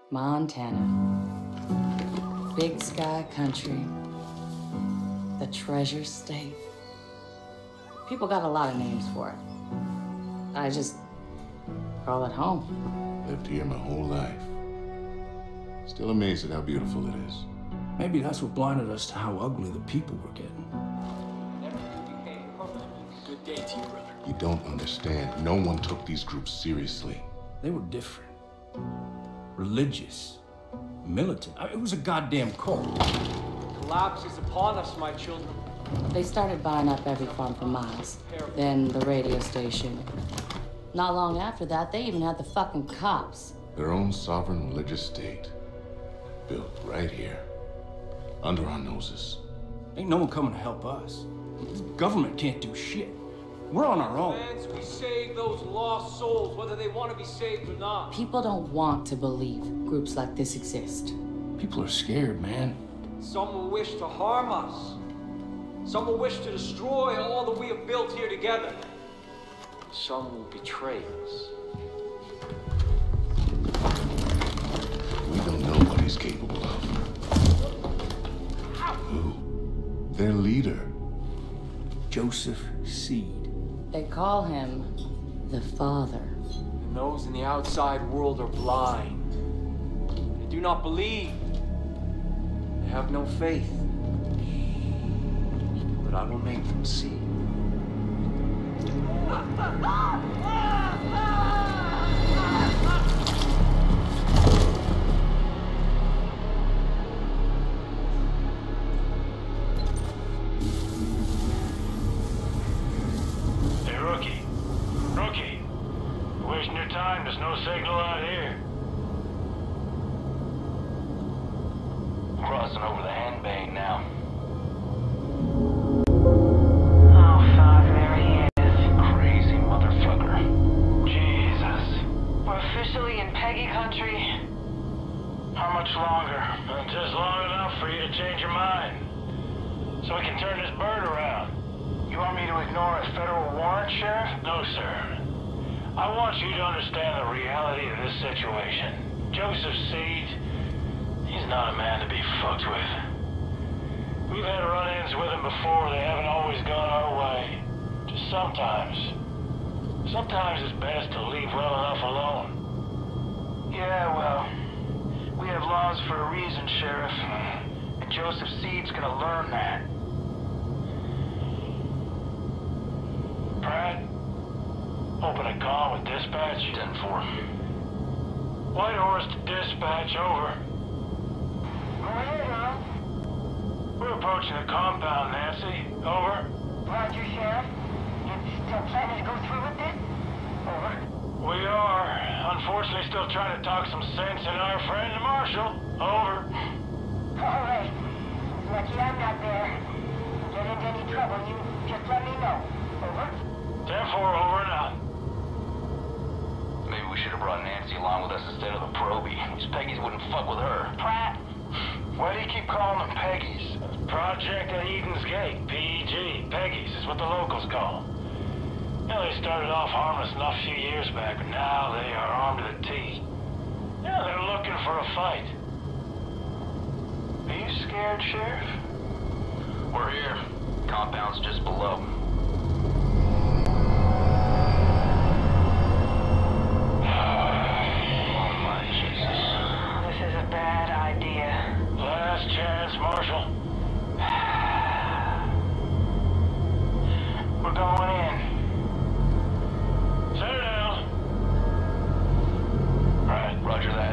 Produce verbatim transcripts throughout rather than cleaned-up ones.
Montana. Big sky country. The treasure state. People got a lot of names for it. I just call it home. Lived here my whole life. Still amazed at how beautiful it is. Maybe that's what blinded us to how ugly the people were getting. Good day to you, brother. You don't understand. No one took these groups seriously. They were different. Religious. Militant. I mean, it was a goddamn cult. Collapse is upon us, my children. They started buying up every farm for miles. Then the radio station. Not long after that, they even had the fucking cops. Their own sovereign religious state. Built right here. Under our noses. Ain't no one coming to help us. The government can't do shit. We're on our own. We save those lost souls, whether they want to be saved or not. People don't want to believe groups like this exist. People are scared, man. Some will wish to harm us. Some will wish to destroy all that we have built here together. Some will betray us. We don't know what he's capable of. Who? Their leader. Joseph Seed. They call him the Father. And those in the outside world are blind. They do not believe. They have no faith. But I will make them see. There's no signal out here. Crossing over the handbang now. Oh, fuck, there he is. Crazy motherfucker. Jesus. We're officially in Peggy country. How much longer? Uh, just long enough for you to change your mind. So we can turn this bird around. You want me to ignore a federal warrant, Sheriff? No, sir. I want you to understand the reality of this situation. Joseph Seed, he's not a man to be fucked with. We've had run-ins with him before. They haven't always gone our way. Just sometimes. Sometimes it's best to leave well enough alone. Yeah, well, we have laws for a reason, Sheriff. And Joseph Seed's gonna learn that. Pratt? Open a call with dispatch. ten four. White Horse to dispatch, over. Go ahead, Earl. We're approaching the compound, Nancy. Over. Roger, Sheriff. You still planning to go through with this? Over. We are. Unfortunately, still trying to talk some sense into our friend, Marshall. Over. All right. Lucky I'm not there. Get into any trouble, you just let me know. Over. ten four, over and out. Maybe we should have brought Nancy along with us instead of the Proby. These Peggies wouldn't fuck with her. Pratt. Why do you keep calling them Peggies? Project at Eden's Gate, P E G. Peggies is what the locals call them. You know, they started off harmless enough a few years back, but now they are armed to the teeth. Yeah, they're looking for a fight. Are you scared, Sheriff? We're here. Compound's just below. Bad idea. Last chance, Marshal. We're going in. Set her down. Right, roger that.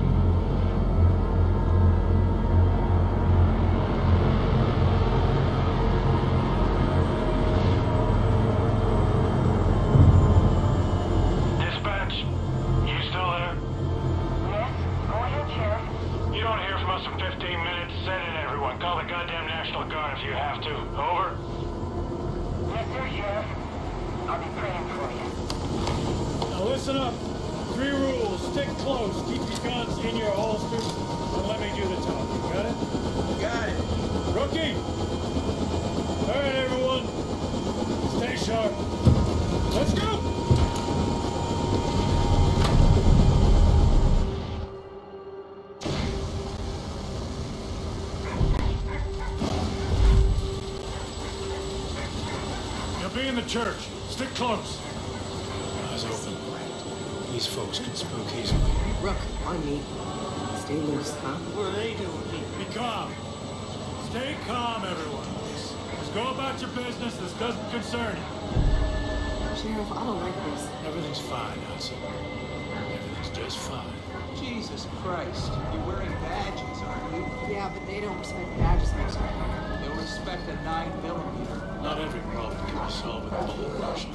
Dispatch, you still there? Yes? Go ahead, Sheriff. You don't hear from us in fifteen minutes. Send in everyone. Call the goddamn National Guard if you have to. Over. Yes, sir, Sheriff. I'll be praying for you. Now listen up. Three rules. Stick close. Keep your guns in your holsters. And let me do the talking. Got it? Got it. Rookie! All right, everyone. Stay sharp. Let's go! church. Stick close. Eyes open. These folks can spook easily. Rook, on me. Stay loose, huh? What are they doing here? Be calm. Stay calm, everyone. Just go about your business. This doesn't concern you. Sheriff, I don't like this. Everything's fine, Hudson. Everything's just fine. Jesus Christ. You're wearing badges, aren't you? Yeah, but they don't respect badges next time. They'll respect a nine millimeter. Not every problem can be solved with a bullet rush.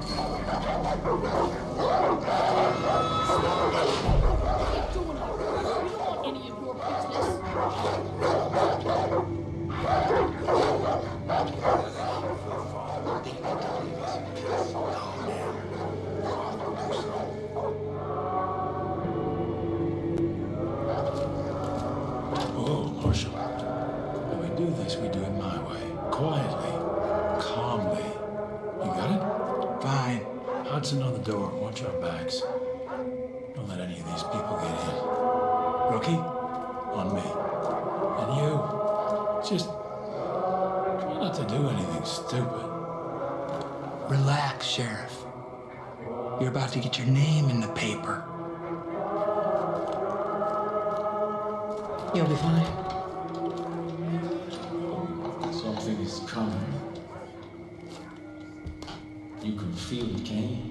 Oh, Marshal. When we do this, we do it my way. Quietly. Calmly. You got it? Fine. Hudson on the door. Watch our backs. Don't let any of these people get in. Rookie? On me. And you? Just try not to do anything stupid. Relax, Sheriff. You're about to get your name in the paper. You'll be fine. Something is coming. You can feel it, can't you?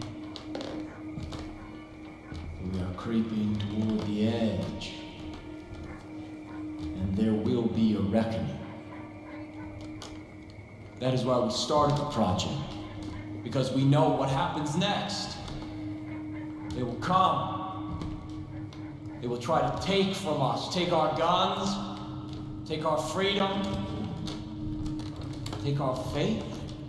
We are creeping toward the edge. And there will be a reckoning. That is why we started the project. Because we know what happens next. They will come. They will try to take from us, take our guns, take our freedom, take our faith.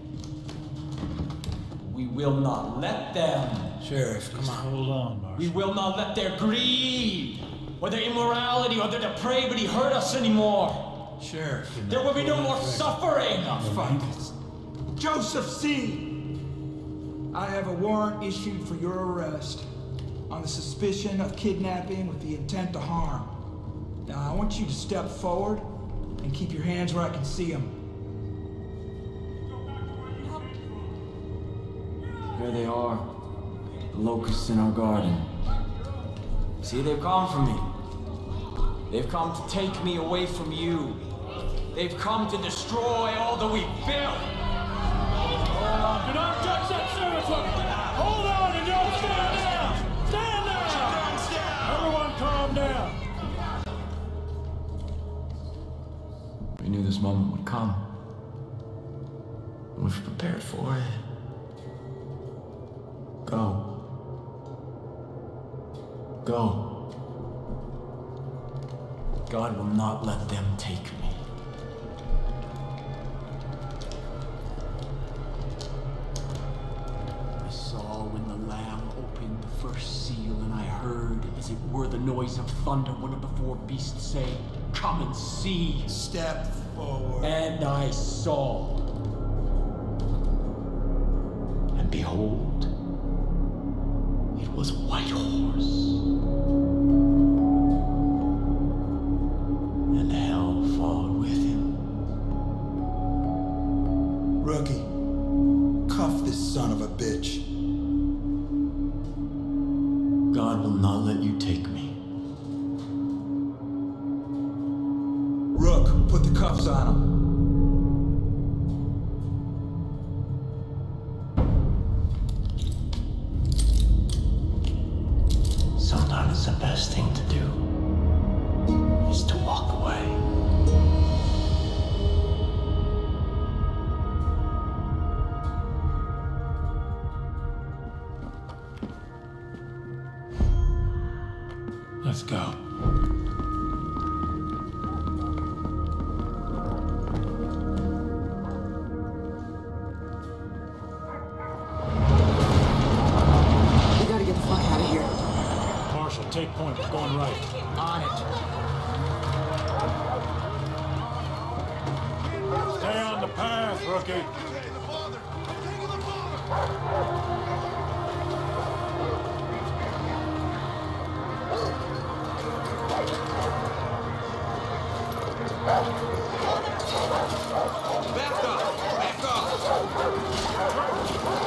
We will not let them. Sheriff, come on. Hold on, Marshal. We will not let their greed, or their immorality, or their depravity hurt us anymore. Sheriff. There will be no more suffering. Oh, fuck this. Joseph C. I have a warrant issued for your arrest on the suspicion of kidnapping with the intent to harm. Now, I want you to step forward and keep your hands where I can see them. Here they are, the locusts in our garden. See, they've come for me. They've come to take me away from you. They've come to destroy all that we've built. Hold on, do not touch that service weapon! Hold on and don't stand down! Stand down! Everyone calm down! We knew this moment would come. We've prepared for it. Go. Go. God will not let them take me. I saw when the Lamb opened the first seal, and I heard, as it were the noise of thunder, one of the four beasts say, "Come and see." Step forward. And I saw. And behold, it was a white horse. And hell followed with him. Rookie, cuff this son of a bitch. God will not let you take me. Rook, put the cuffs on him. Sometimes the best thing to do is to walk away. Let's go. We gotta get the fuck out of here. Marshal, take point. We're going right. On it. Stay on the path, rookie. Back up! Back up!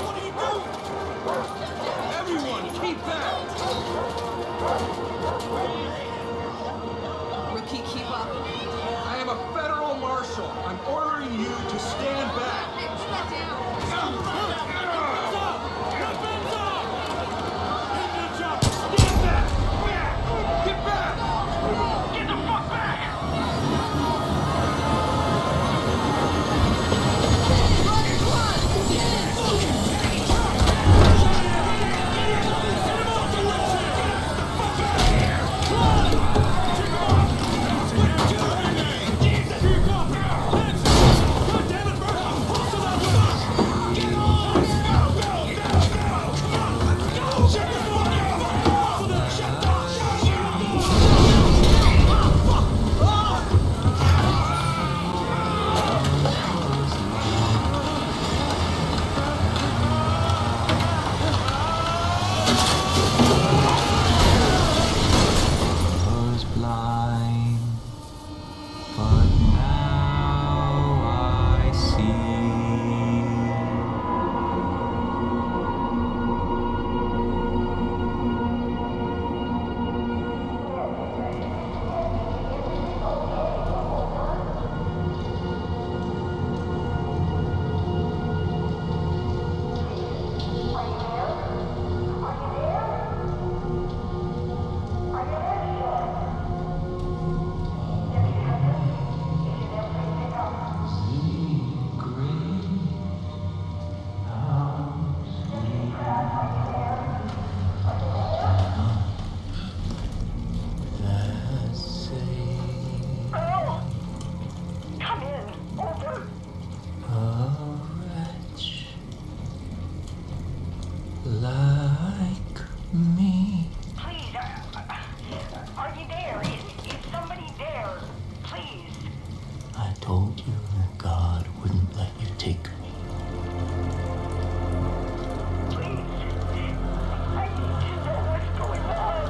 like me. Please, uh, are you there? Is, is somebody there? Please. I told you that God wouldn't let you take me. Please. I need to know what's going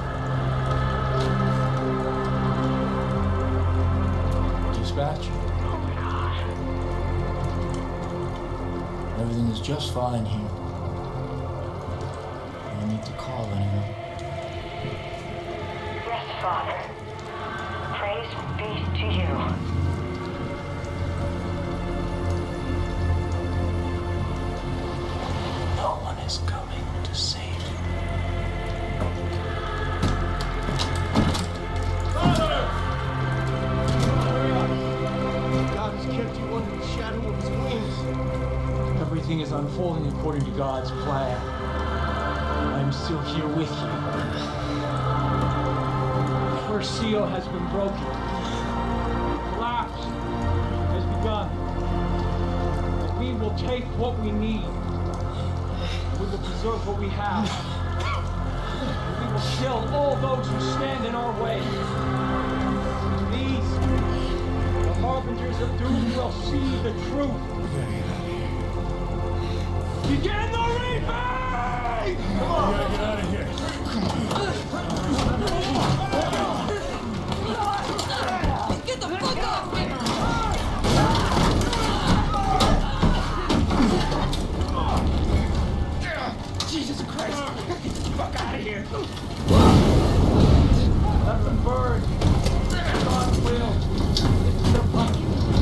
on. Dispatch? Oh my God. Everything is just fine here. You don't need to call anyone. Yes, Father. Praise be to you. No one is coming to save you. Father! God has kept you under the shadow of his wings. Everything is unfolding according to God's plan. I'm still here with you. The first seal has been broken. The collapse has begun. And we will take what we need. We will preserve what we have. And we will kill all those who stand in our way. These, the harbingers of doom, will see the truth. Begin the reaping! Come on! We gotta get out of here. Get the fuck off me! Jesus Christ! Get the fuck out of here! Let them burn! God's will! It's the bucket!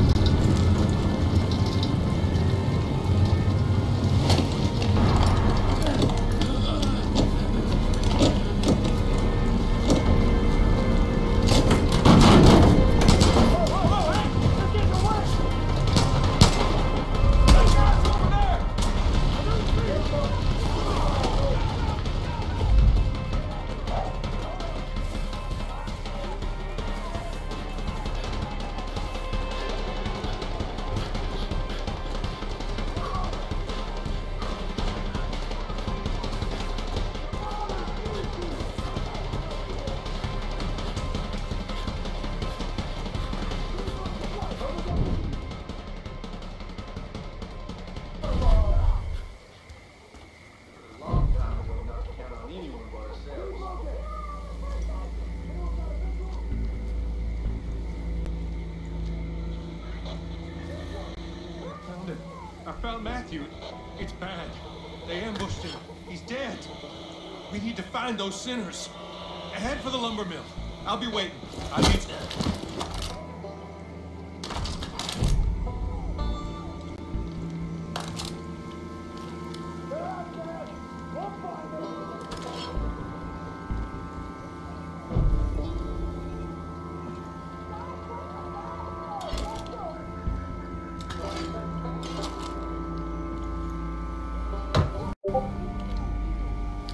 I found Matthew. It's bad. They ambushed him. He's dead. We need to find those sinners. Head for the lumber mill. I'll be waiting. I need to...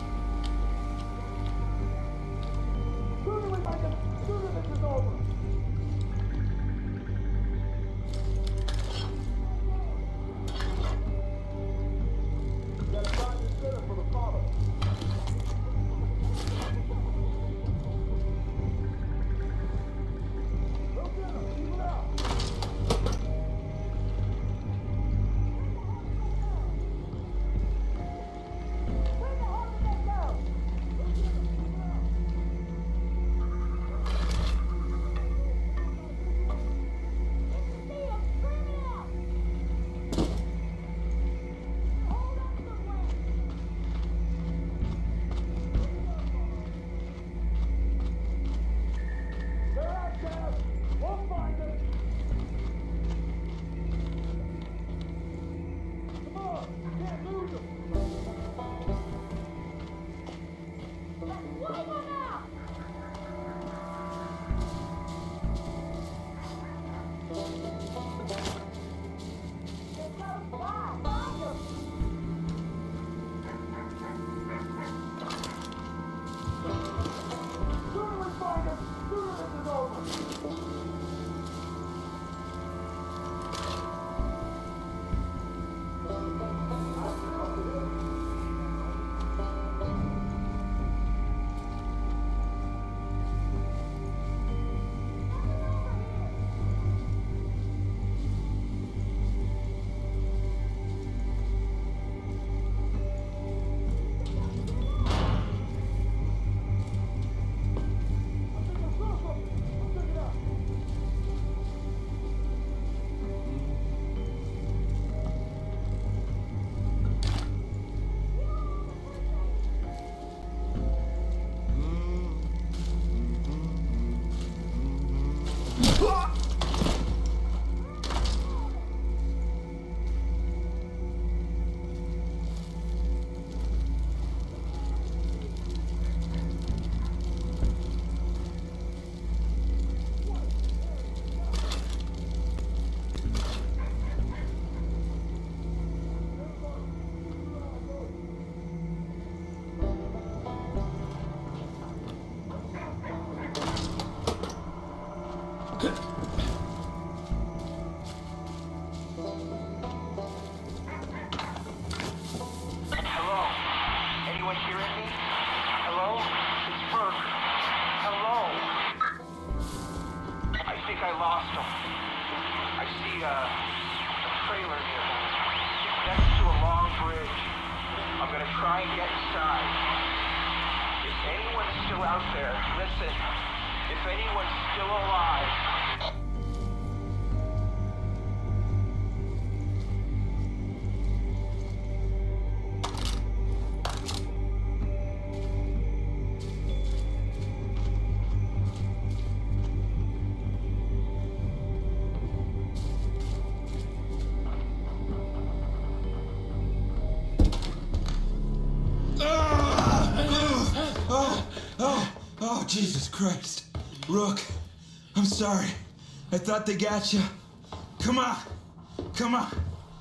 Sooner this is over. try and get inside. If anyone's still out there, listen. If anyone's still alive. Oh, Jesus Christ. Rook, I'm sorry. I thought they got you. Come on. Come on.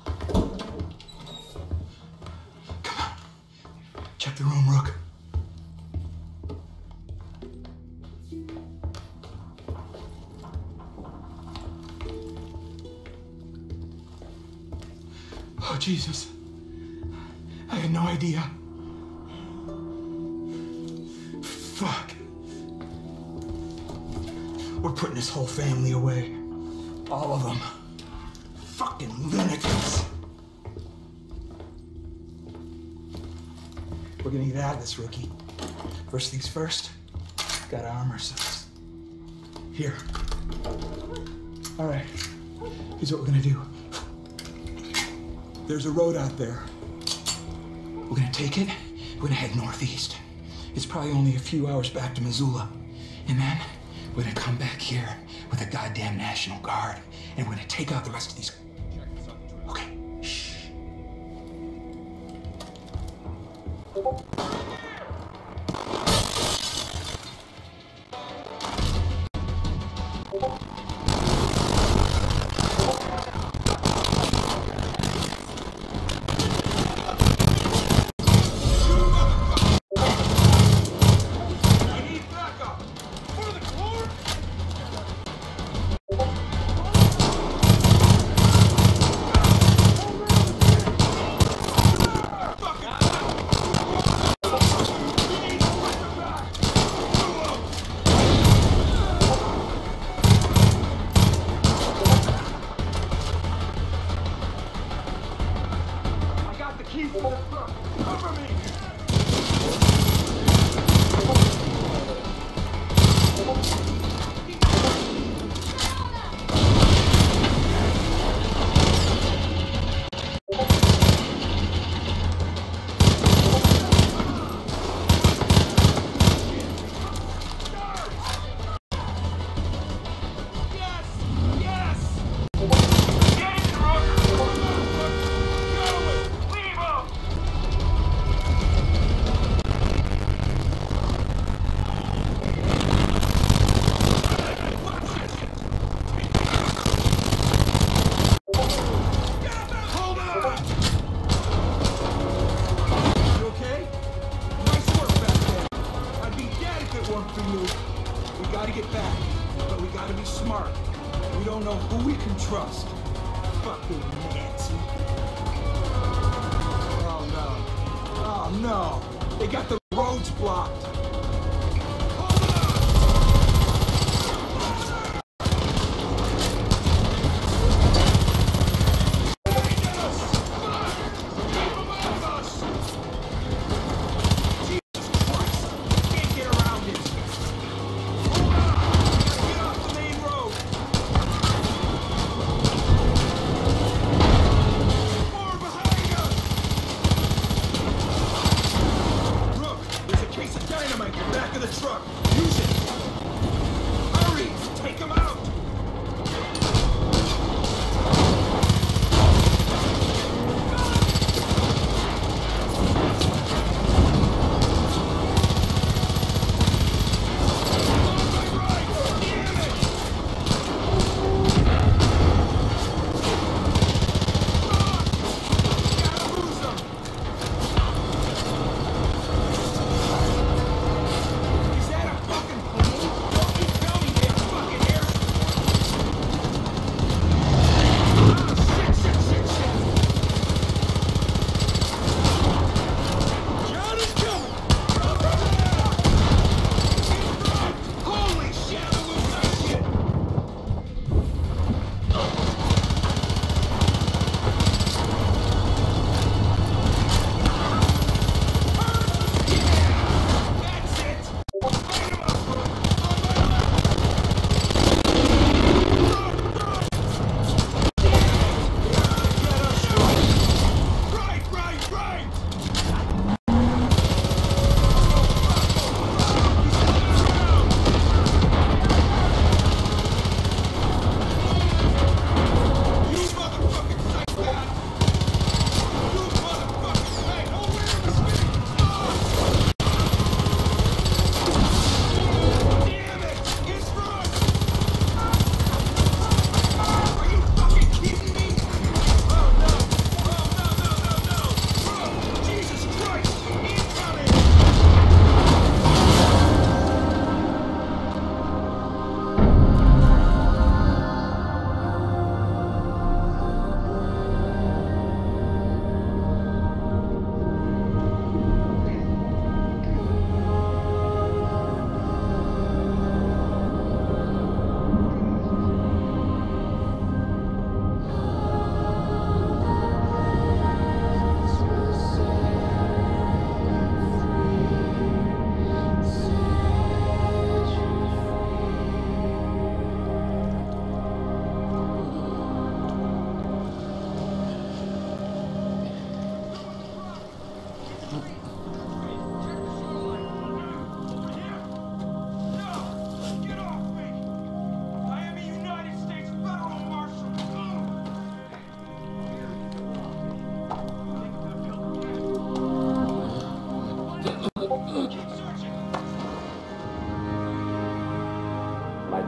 Come on. Check the room, Rook. Oh, Jesus. I had no idea. Fuck. We're putting this whole family away. All of them. Fucking lunatics. We're gonna get out of this, Rookie. First things first, gotta arm ourselves. Here. All right, here's what we're gonna do. There's a road out there. We're gonna take it, we're gonna head northeast. It's probably only a few hours back to Missoula. And then we're gonna come back here with a goddamn National Guard, and we're gonna take out the rest of these. Okay, shh.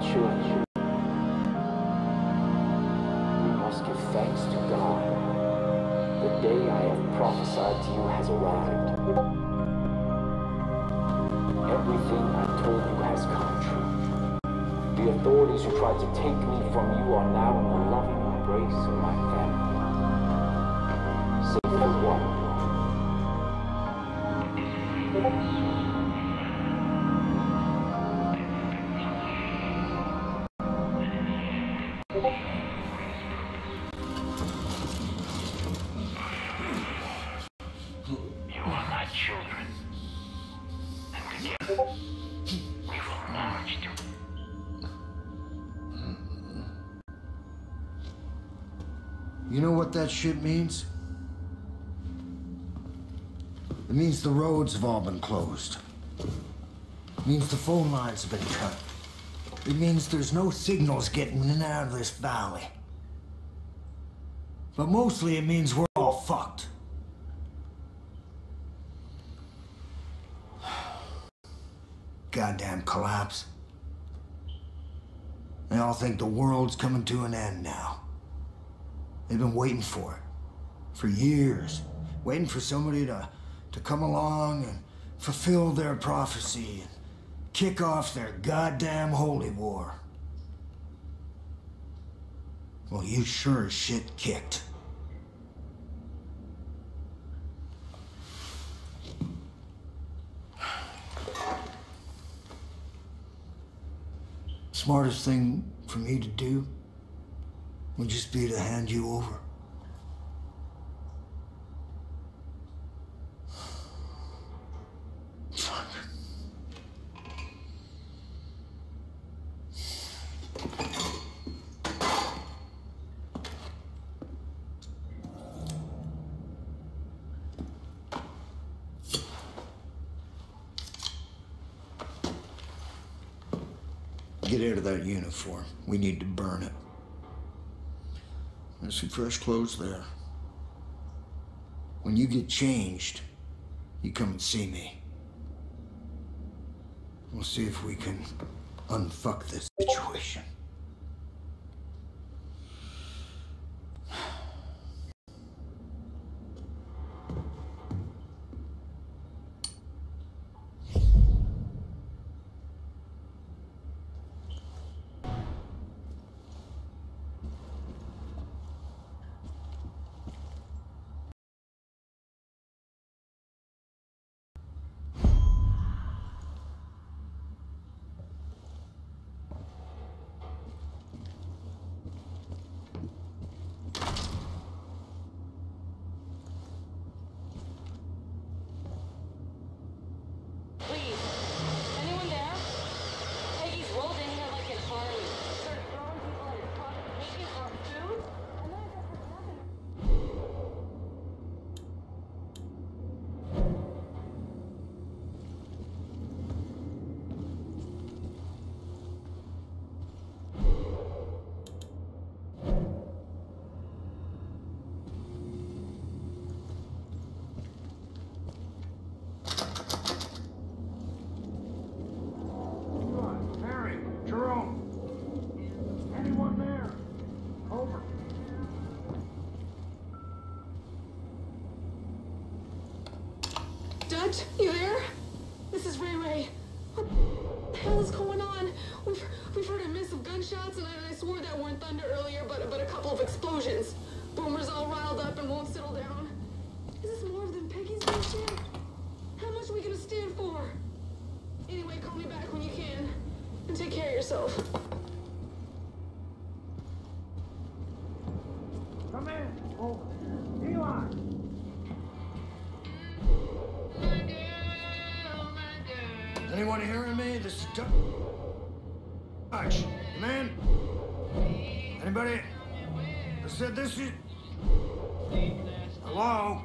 children, we must give thanks to God. The day I have prophesied to you has arrived. Everything I told you has come true. The authorities who tried to take me from you are now in the loving embrace of my family. Save for one. You are my children. And together, we will march to... You know what that shit means? It means the roads have all been closed. It means the phone lines have been cut. It means there's no signals getting in and out of this valley. But mostly it means we're all fucked. Goddamn collapse. They all think the world's coming to an end now. They've been waiting for it. For years. Waiting for somebody to, to come along and fulfill their prophecy and kick off their goddamn holy war. Well, you sure as shit kicked. Smartest thing for me to do would just be to hand you over. Fuck. Get out of that uniform. We need to burn it. There's some fresh clothes there. When you get changed, you come and see me. We'll see if we can unfuck this situation. Dutch, you there? This is Ray Ray. What the hell is going on? We've we've heard a miss of gunshots, and I, I swore that weren't thunder earlier, but but a couple of explosions. Boomers all riled up and won't settle down. Is this more than Peggy's bullshit? How much are we gonna stand for? Anyway, call me back when you can, and take care of yourself. Come in. Over. Eli. Anyone hearing me? This is Dutch. Dutch, man. Anybody? I said this is... Hello?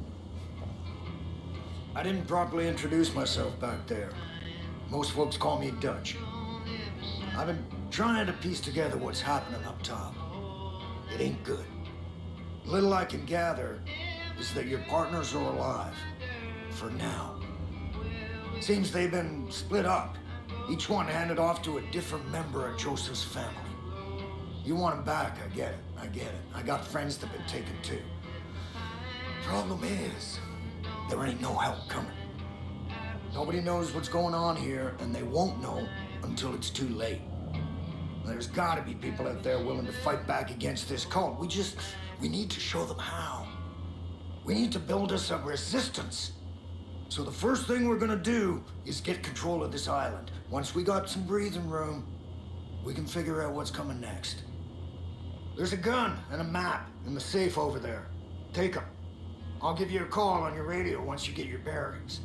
I didn't properly introduce myself back there. Most folks call me Dutch. I've been trying to piece together what's happening up top. It ain't good. Little I can gather is that your partners are alive. For now. Seems they've been split up. Each one handed off to a different member of Joseph's family. You want him back, I get it, I get it. I got friends that have been taken too. Problem is, there ain't no help coming. Nobody knows what's going on here, and they won't know until it's too late. There's gotta be people out there willing to fight back against this cult. We just, we need to show them how. We need to build us a resistance. So the first thing we're gonna do is get control of this island. Once we got some breathing room, we can figure out what's coming next. There's a gun and a map in the safe over there. Take them. I'll give you a call on your radio once you get your bearings.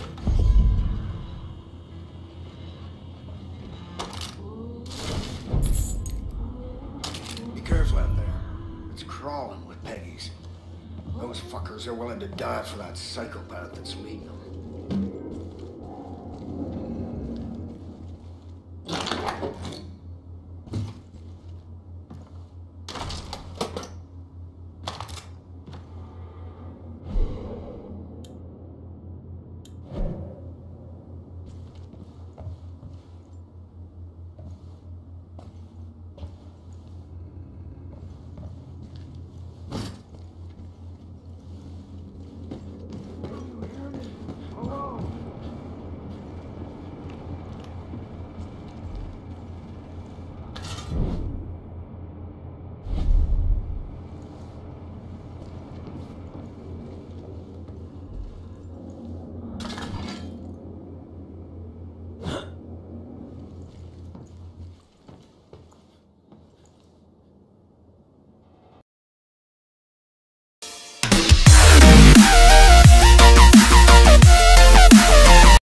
Be careful out there. It's crawling with Peggy's. Those fuckers are willing to die for that psychopath that's leading them.